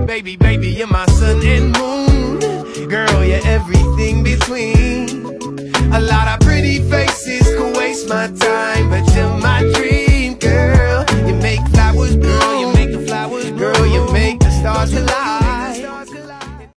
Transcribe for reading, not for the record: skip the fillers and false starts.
Baby, baby, you're my sun and moon. Girl, you're everything between. A lot of pretty faces could waste my time, but you're